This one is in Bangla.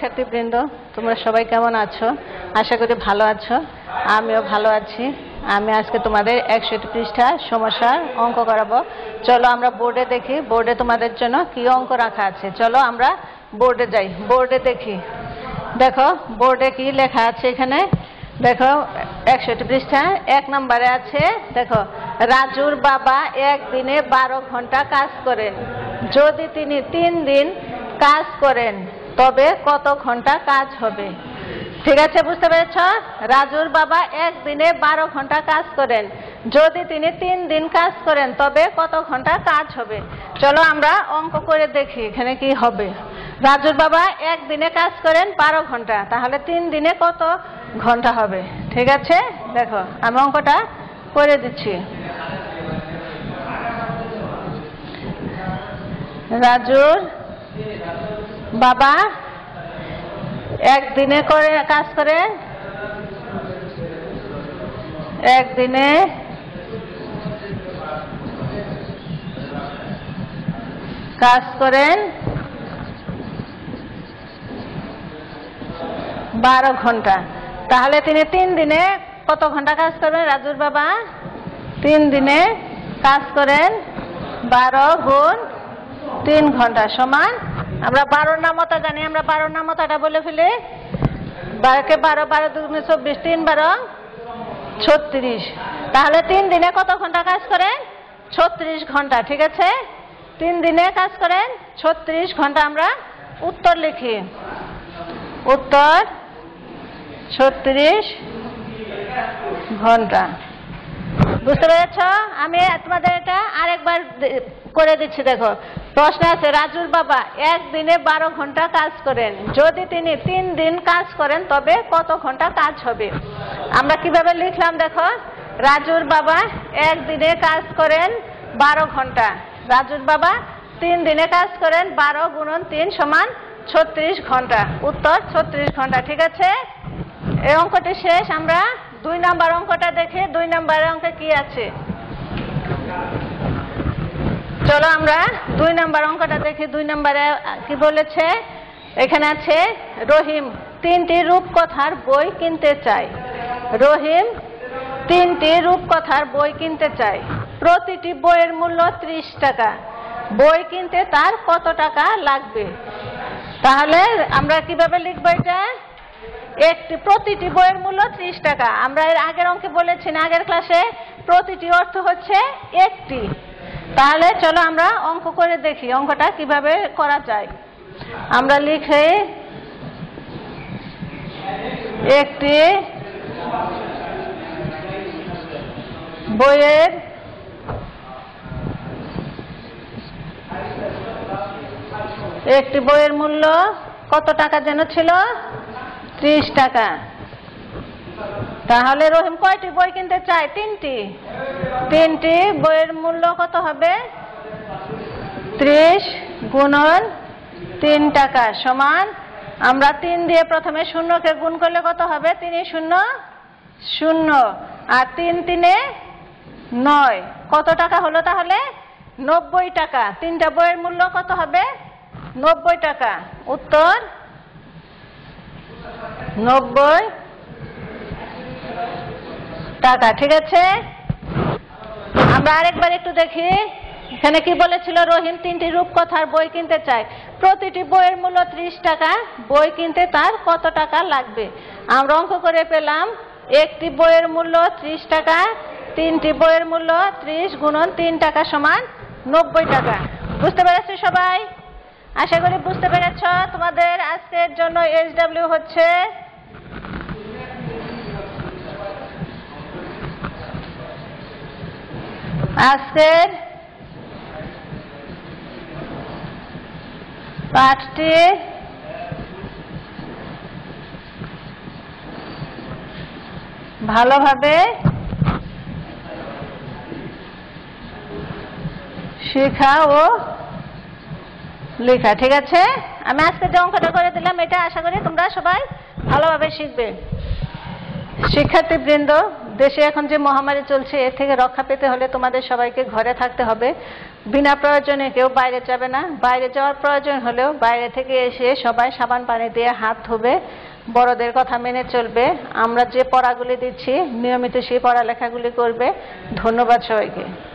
শিক্ষার্থীবৃন্দ, তোমরা সবাই কেমন আছো? আশা করি ভালো আছো। আমিও ভালো আছি। আমি আজকে তোমাদের 61 পৃষ্ঠা সমস্যার অঙ্ক করাবো। চলো আমরা বোর্ডে দেখি, বোর্ডে তোমাদের জন্য কি অঙ্ক রাখা আছে। চলো আমরা বোর্ডে যাই, বোর্ডে দেখি। দেখো বোর্ডে কি লেখা আছে এখানে। দেখো 61 পৃষ্ঠা 1 নম্বরে আছে, দেখো রাজুর বাবা একদিনে 12 ঘন্টা কাজ করেন। যদি তিনি 3 দিন কাজ করেন তবে কত ঘন্টা কাজ হবে? ঠিক আছে, বুঝতে পেরেছ? রাজুর বাবা একদিনে 12 ঘন্টা কাজ করেন। যদি তিনি 3 দিন কাজ করেন তবে কত ঘন্টা কাজ হবে? চলো আমরা অঙ্ক করে দেখি এখানে কি হবে। রাজুর বাবা একদিনে কাজ করেন 12 ঘন্টা, তাহলে 3 দিনে কত ঘন্টা হবে? ঠিক আছে, দেখো আমি অঙ্কটা করে দিচ্ছি। রাজুর বাবা একদিনে করে কাজ করে, একদিনে কাজ করেন 12 ঘন্টা। তাহলে তিনি 3 দিনে কত ঘন্টা কাজ করবেন? রাজুর বাবা 3 দিনে কাজ করেন 12 গুণ 3 ঘন্টা সমান, আমরা 12 নামতা জানি, আমরা 12 নামতাটা বলে ফেলি। 12কে 12, 12 দুগুণে 24, 3 12 36। তাহলে 3 দিনে কত ঘন্টা কাজ করেন? 36 ঘন্টা। ঠিক আছে, 3 দিনে কাজ করেন 36 ঘন্টা। আমরা উত্তর লিখি, উত্তর 36 ঘন্টা। বুঝতে পেরেছ? আমি তোমাদের এটা আরেকবার করে দিচ্ছি। দেখো প্রশ্ন আছে, রাজুর বাবা একদিনে 12 ঘন্টা কাজ করেন। যদি তিনি 3 দিন কাজ করেন তবে কত ঘন্টা কাজ হবে? আমরা কিভাবে লিখলাম দেখো, রাজুর বাবা একদিনে কাজ করেন 12 ঘন্টা। রাজুর বাবা 3 দিনে কাজ করেন 12 গুণন 3 সমান 36 ঘন্টা। উত্তর 36 ঘন্টা। ঠিক আছে, এই অঙ্কটি শেষ। আমরা 2 নম্বর অঙ্কটা দেখি। 2 নম্বরের অঙ্কে কি আছে? চলো আমরা 2 নম্বর অঙ্কটা দেখি। 2 নম্বরে কি বলেছে? এখানে আছে, রহিম 3টি রূপকথার বই কিনতে চায়। রহিম 3টি রূপকথার বই কিনতে চায়। প্রতিটি বইয়ের মূল্য 30 টাকা। বই কিনতে তার কত টাকা লাগবে? তাহলে আমরা কিভাবে লিখবো এটা? প্রতিটি বইয়ের মূল্য 30 টাকা। আমরা এর আগের অঙ্কে বলেছি না, আগের ক্লাসে, প্রতিটি অর্থ হচ্ছে একটি। তাহলে চলো আমরা অঙ্ক করে দেখি অঙ্কটা কিভাবে করা যায়। আমরা লিখে একটি বইয়ের মূল্য কত টাকা যেন ছিল? 30 টাকা। তাহলে রহিম কয়টি বই কিনতে চায়? 3টি। 3টি বইয়ের মূল্য কত হবে? 30 গুণন 3 টাকা সমান, আমরা 3 দিয়ে প্রথমে শূন্যকে গুণ করলে কত হবে? 3 0 0 আর 3 3 9। কত টাকা হলো তাহলে? 90 টাকা। 3টা বইয়ের মূল্য কত হবে? 90 টাকা। উত্তর 90 টাকা। ঠিক আছে, আমরা আরেকবার একটু দেখি এখানে কি বলেছিল। রহিম 3টি রূপকথার বই কিনতে চায়। প্রতিটি বইয়ের মূল্য 30 টাকা। বই কিনতে তার কত টাকা লাগবে? আমরা অঙ্ক করে পেলাম, একটি বইয়ের মূল্য 30 টাকা, 3টি বইয়ের মূল্য 30 গুণন 3 টাকা সমান 90 টাকা। বুঝতে পেরেছো সবাই? আশা করি বুঝতে পেরেছ। তোমাদের আজকের জন্য SW হচ্ছে আজকের পাঠটি ভালোভাবে শেখা ও লেখা। ঠিক আছে, আমি আজকে যে অঙ্কটা করে দিলাম এটা আশা করি তোমরা সবাই ভালোভাবে শিখবে। শিক্ষার্থীবৃন্দ, দেশে এখন যে মহামারী চলছে এর থেকে রক্ষা পেতে হলে তোমাদের সবাইকে ঘরে থাকতে হবে। বিনা প্রয়োজনে কেউ বাইরে যাবে না। বাইরে যাওয়ার প্রয়োজন হলেও বাইরে থেকে এসে সবাই সাবান পানি দিয়ে হাত ধোবে, বড়দের কথা মেনে চলবে। আমরা যে পড়াগুলি দিচ্ছি নিয়মিত সেই পড়ালেখাগুলি করবে। ধন্যবাদ সবাইকে।